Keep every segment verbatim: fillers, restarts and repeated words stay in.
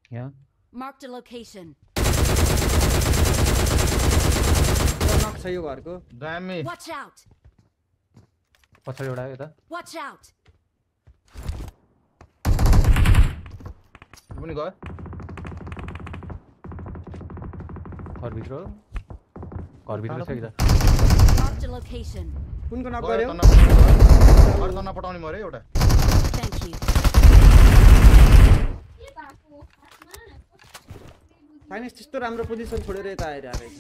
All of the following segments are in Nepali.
यहाँ Marked a location. नक छ यो घरको दामी Watch out. पछाडि एउटा यता Watch out. पनि गयो घर भित्र घर भित्र छ कि त Marked a location. कुनको नक गर्यो घर त नपटाउने मरे एउटा Thank you. फाइनेन्स त्यस्तो राम्रो पोजिसन छोडेर यता आएर आएछ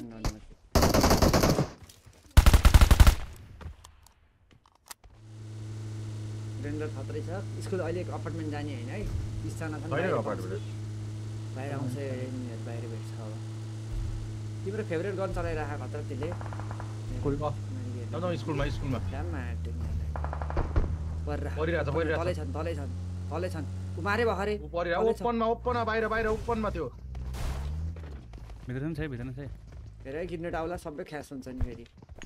रेन्डर खतरै छ स्कुल अहिले अपार्टमेन्ट जाने हैन है बीस जना छन् बाहिर अपार्टमेन्ट बाहिर आउँछ यिनीहरु बाहिर भेट्छ अब तिम्रो फेभरेट गन चलाइराखा खतरा त्यसले स्कुलमा न स्कुलमा स्कुलमा जाममा पर्रा परिरा छ परिरा तलै छन् तलै छन् तलै छन् उ मारे भखरे उ परिरा ओपनमा ओपनमा बाहिर बाहिर ओपनमा थियो भित्र छ भित्र छ फेरि किड्ने टाउला सबै ख्यास हुन्छ नि फेरि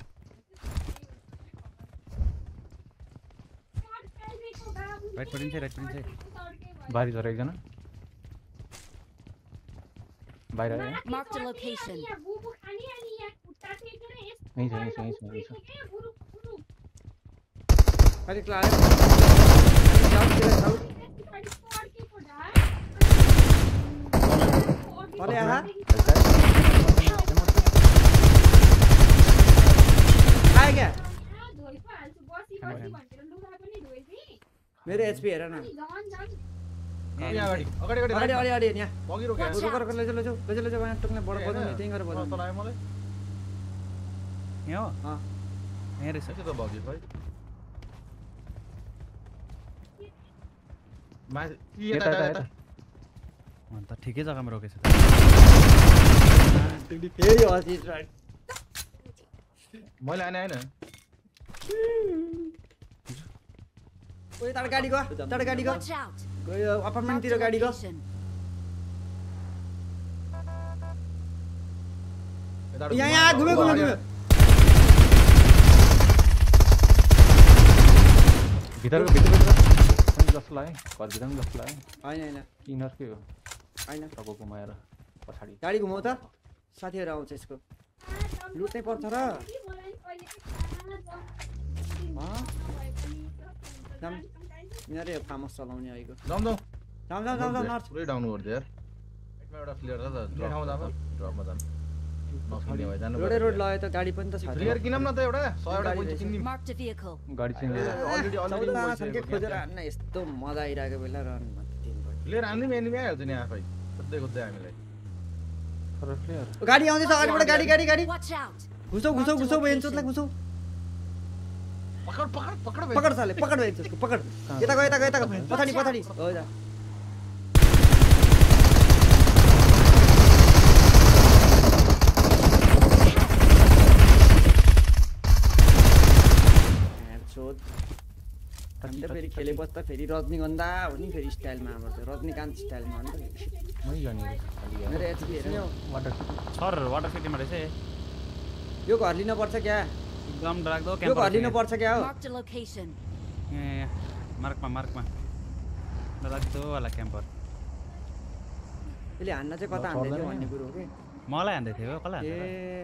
राइट पटिन्छ राइट पटिन्छ बारी झरे एकजना बाहिर आयो Marked a location. यही छ यही छ यही छ यही छ खाली क्लास तले आहा आए क्या मेरो एचपी हेर न यहाँ अगाडि अगाडि अगाडि अगाडि अगाडि यहाँ बगी रोक्यो रोक रोक लैजा लैजा लैजा लैजा वहाँ टुक्ने बडा बजाउने त्यही गरेर बजाउने तल आयो मलाई यहाँ हो अँ यहाँ रहेछ त्यो त बगी खै मा यता यता अन्त ठिकै जग्गामा रोकेछ त फेरि हसी राइट मैले आने हैन ओइ तार गाडी गयो तार गाडी गयो Watch out. गयो अपार्टमेन्ट तिर गाडी गयो Location. यहाँ यहाँ घुम्यो घुम्यो घुम्यो भित्रको भित्र भित्र जस्तो लाग्यो घर भित्र पनि जस्तो लाग्यो हैन हैन इनरकै हो हैन टाउको घुमाएर पछाडि गाडी घुमाउ त साथीहरु आउँछ यसको लुट्नै पर्छ र जाम यिनीहरु फार्मस चलाउने आइको जाम जाम जाम जाम जाम जाम नर्थ पुरै डाउन गर्दै यार एकमा एउटा फ्लेयर छ त ठाउँमा जाम ड्रपमा जाम नखिने भए जानु रोडै रोड लगायो त गाडी पनि त छ फ्लेयर किनम न त एउटा सय एउटा पोइन्ट किन्दिम Marked a vehicle. गाडी चाहिँ अलरेडी अलरेडी चौध छन् के खोजेर हान्न यस्तो मजा आइरहेको बेला रन तीन भयो फ्लेयर हान्दिम एनिमी आइहाल्छ नि आफै खोज्दै खोज्दै हामीलाई तर प्लेयर गाडी आउँदैछ अगाडिबाट गाडी गाडी गाडी Watch out. घुसौ घुसौ घुसौ बेन्चोतलाई घुसौ पकड पकड पकड पकड साले पकड बेन्चोतको पकड यता गयो यता गयो यता गयो पछाडि पछाडि हो जा हेडशॉट अन्त फेरि खेलेपछि त फेरि रजनीगन्धा हो नि फेरि स्टाइलमा आउँछ रजनीकान्त स्टाइलमा अन्त मै गर्ने खाली मेरो एचपी हेर वाटर सर वाटर सिटीमा रहेछ यो घर लिन पर्छ क्या एकदम डराग्दो यो घर लिन पर्छ क्या हो Marked a location. ए मार्कमा मार्कमा डराग्दो वाला क्याम्पर यसले हान्न चाहिँ कता हान्दै थियो भन्ने कुरो हो कि मलाई हान्दै थियो कसलाई ए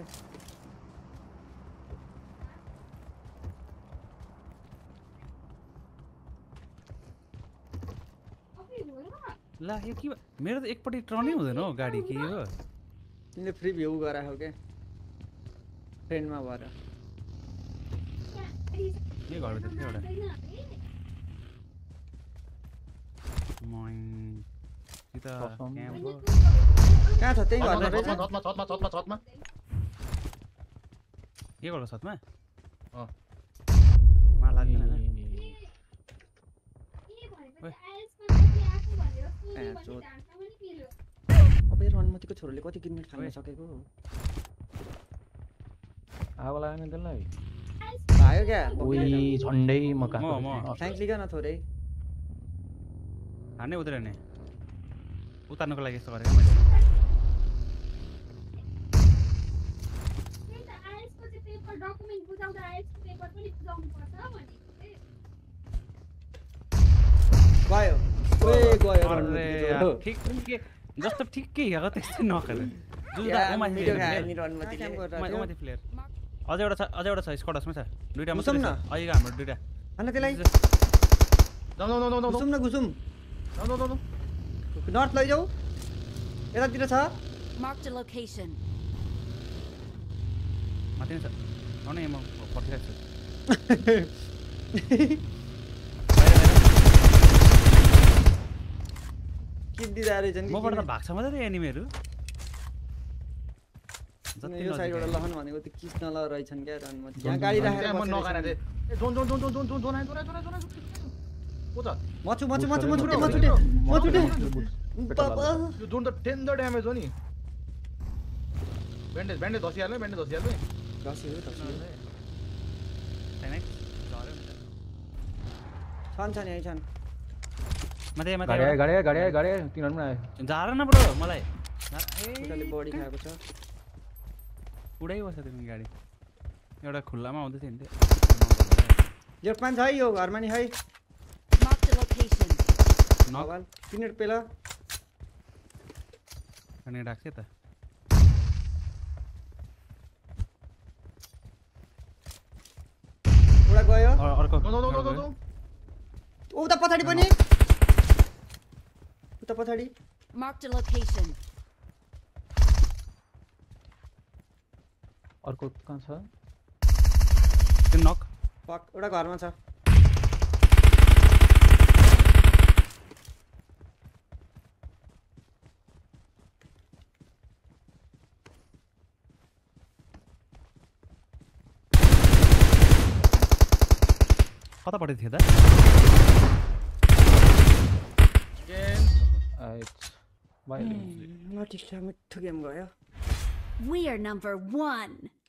ला यो के मेरो त एकपट्टि टर्नै हुँदैन हो गाडी के हो तिमीले फ्री भ्यू गराखौ के ट्रेनमा भएर के गर्दै थियो एउटा मइन त कहाँ छ त्यही घर रहेछ छतमा छतमा छतमा छतमा के गर्छ साथमा अ मा लाग्दैन हैन अब यो रनमतीको छोरोले कति किनमेट खान सकेको आगो लाग्यो नि त्यसलाई भयो क्या ओइ झन्डै मका म म थ्याङ्क लिग न थोरै हान्ने उतरे नि उतार्नको लागि यस्तो गरेको मैले गयो ओए गयो अरे ठिक के जस्तो ठिक्कै हेरेको त्यस्तै नखेर जुदा या, ओमा मिठो खायो नि रनमतीले। ओमा प्लेयर अझै एउटा छ अझै एउटा छ स्क्वाडमा छ दुईटा घुसौँ मात्रै न। छ अहिले हाम्रो दुईटा अनि त्यसलाई जाऊ जाऊ जाऊ जाऊ घुसौँ न घुसौँ जाऊ जाऊ जाऊ नर्थ लैजाऊ यतातिर छ Marked a location. माथि नै छ आउने म पर्खिरहेको छु किन्दिँदा रहेछन् कि मबाट त भाग्छ मात्रै त्यो एनिमीहरू जति यो साइडबाट नजिक लहन भनेको त्यो किस्न ल रहेछन् क्या रनमती यहाँ गाडी राखेर म बसेर नगाएर रहेछन्। ए जोन जोन जोन जोन जोन जोन जोन आइ जोन आइ जोन आइ जोन आइ को त मचु मचु मचु म छुटे म छुटे म छुटे बाबा यो जोन त डेन्जर ड्यामेज हो नि ब्यान्डेज ब्यान्डेज धसिहाल्नु ब्यान्डेज धसिहाल्नु दसियो दसियो छैन झर्यो नि छन् छन् यही छन् माथि माथि गाडी आयो गाडी आयो गाडी आयो गाडी आयो तिनीहरू पनि आयो झार न ब्रो मलाई उताले बडी खाएको छ उडाइबस्छ तिमी गाडी एउटा खुल्लामा आउँदै थियो नि यो पाँच है यो घरमा नि है Marked a location. भगवान तिनीहरू पेला अनि राख्छ त उडा गयो अ- अर्को जाऊ जाऊ जाऊ जाऊ उता पछाडि पनि उता पछाडि Marked a location. अर्को कहाँ छ त्यो नक पक एउटा घरमा छ कतापट्टि थियो त गेम इट्स भाइलेन्स नटिस्टा मिठो गेम गयो We are number one.